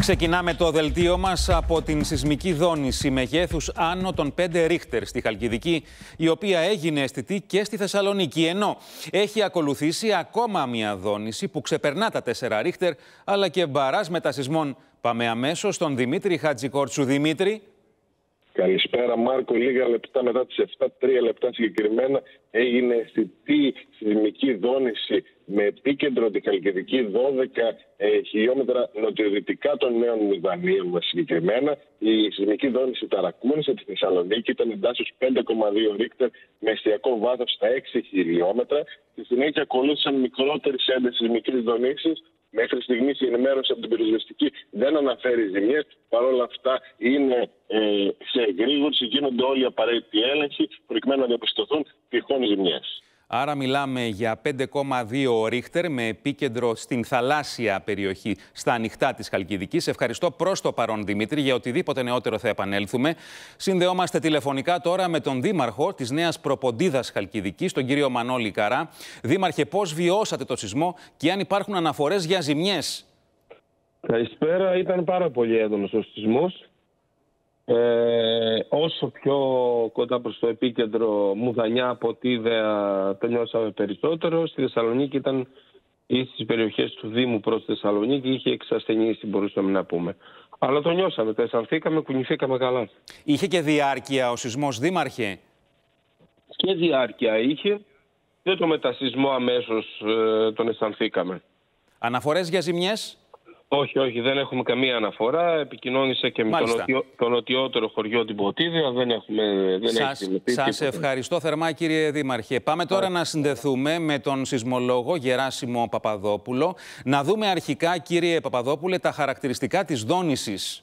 Ξεκινάμε το δελτίο μας από την σεισμική δόνηση μεγέθους άνω των 5 Ρίχτερ στη Χαλκιδική, η οποία έγινε αισθητή και στη Θεσσαλονίκη, ενώ έχει ακολουθήσει ακόμα μια δόνηση που ξεπερνά τα 4 Ρίχτερ, αλλά και μπαράζ μετασεισμών. Πάμε αμέσως στον Δημήτρη Χατζικόρτσου. Δημήτρη. Καλησπέρα Μάρκο. Λίγα λεπτά μετά τις 7, 3 λεπτά συγκεκριμένα, έγινε αισθητή σεισμική δόνηση με επίκεντρο τη Χαλκιδική 12 χιλιόμετρα νοτιοδυτικά των Νέων Μουδανίων μας συγκεκριμένα. Η σεισμική δόνηση ταρακούνησε τη Θεσσαλονίκη, ήταν εντάσσεως 5,2 Ρίχτερ με εστιακό βάθος στα 6 χιλιόμετρα. Στη συνέχεια ακολούθησαν μικρότερες έντασης σεισμικές δονήσεις. Μέχρι στιγμής η ενημέρωση από την πυροσβεστική δεν αναφέρει ζημιές. Παρ' όλα αυτά είναι σε εγρήγορση, γίνονται όλοι οι απαραίτητοι έλεγχοι προκειμένου να διαπιστωθούν τυχόν ζημιές. Άρα μιλάμε για 5,2 Ρίχτερ με επίκεντρο στην θαλάσσια περιοχή, στα ανοιχτά της Χαλκιδικής. Ευχαριστώ προς το παρόν, Δημήτρη. Για οτιδήποτε νεότερο θα επανέλθουμε. Συνδεόμαστε τηλεφωνικά τώρα με τον Δήμαρχο της Νέας Προποντίδας Χαλκιδικής, τον κύριο Μανώλη Καρά. Δήμαρχε, πώς βιώσατε το σεισμό και αν υπάρχουν αναφορές για ζημιές? Καλησπέρα. Ήταν πάρα πολύ έντονος ο σεισμός. Όσο πιο κοντά προς το επίκεντρο, Μουδανιά, Ποτίδεα, το νιώσαμε περισσότερο. Στη Θεσσαλονίκη ήταν, ή στις περιοχές του Δήμου προς Θεσσαλονίκη, είχε εξασθενήσει, μπορούσαμε να πούμε. Αλλά το νιώσαμε, το αισθανθήκαμε, κουνηθήκαμε καλά. Είχε και διάρκεια ο σεισμός, Δήμαρχε? Και διάρκεια είχε. Δεν το μετασεισμό αμέσως τον αισθανθήκαμε. Αναφορές για ζημιές? Όχι, δεν έχουμε καμία αναφορά. Επικοινώνησα και με το νοτιότερο χωριό την Ποτίδια. Δεν έχουμε Σας ευχαριστώ θερμά, κύριε Δήμαρχε. Πάμε τώρα να συνδεθούμε με τον σεισμολόγο Γεράσιμο Παπαδόπουλο. Να δούμε αρχικά, κύριε Παπαδόπουλε, τα χαρακτηριστικά της δόνησης.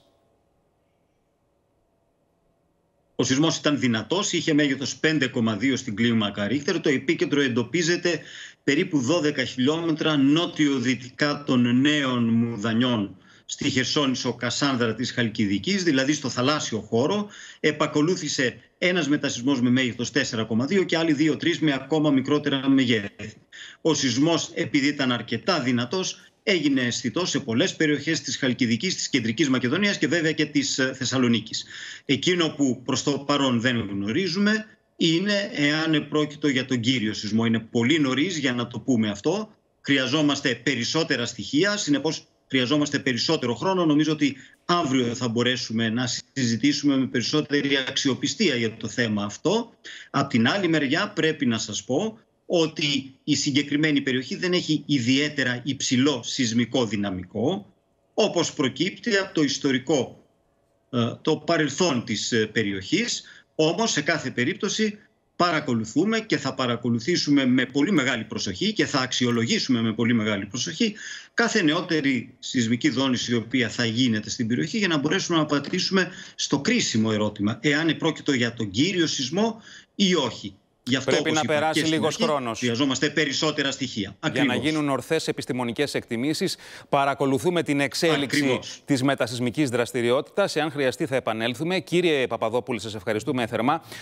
Ο σεισμός ήταν δυνατός, είχε μέγεθος 5,2 στην κλίμακα Ρίχτερ. Το επίκεντρο εντοπίζεται περίπου 12 χιλιόμετρα νότιο-δυτικά των Νέων Μουδανιών στη Χερσόνησο Κασάνδρα της Χαλκιδικής, δηλαδή στο θαλάσσιο χώρο. Επακολούθησε ένας μετασεισμός με μέγεθος 4,2 και άλλοι 2-3 με ακόμα μικρότερα μεγέθη. Ο σεισμός, επειδή ήταν αρκετά δυνατός, έγινε αισθητός σε πολλές περιοχές της Χαλκιδικής, της Κεντρικής Μακεδονίας και βέβαια και της Θεσσαλονίκης. Εκείνο που προς το παρόν δεν γνωρίζουμε είναι εάν πρόκειτο για τον κύριο σεισμό. Είναι πολύ νωρίς για να το πούμε αυτό. Χρειαζόμαστε περισσότερα στοιχεία, συνεπώς χρειαζόμαστε περισσότερο χρόνο. Νομίζω ότι αύριο θα μπορέσουμε να συζητήσουμε με περισσότερη αξιοπιστία για το θέμα αυτό. Απ' την άλλη μεριά πρέπει να σας πω ότι η συγκεκριμένη περιοχή δεν έχει ιδιαίτερα υψηλό σεισμικό δυναμικό, όπως προκύπτει από το ιστορικό, το παρελθόν της περιοχής. Όμως, σε κάθε περίπτωση παρακολουθούμε και θα παρακολουθήσουμε με πολύ μεγάλη προσοχή και θα αξιολογήσουμε με πολύ μεγάλη προσοχή κάθε νεότερη σεισμική δόνηση η οποία θα γίνεται στην περιοχή, για να μπορέσουμε να απαντήσουμε στο κρίσιμο ερώτημα εάν πρόκειται για τον κύριο σεισμό ή όχι. Γι' αυτό, πρέπει να περάσει λίγος χρόνος. Χρειαζόμαστε περισσότερα στοιχεία. Για να γίνουν ορθές επιστημονικές εκτιμήσεις. Παρακολουθούμε την εξέλιξη της μετασεισμικής δραστηριότητας. Εάν χρειαστεί θα επανέλθουμε. Κύριε Παπαδόπουλε, σας ευχαριστούμε θερμά.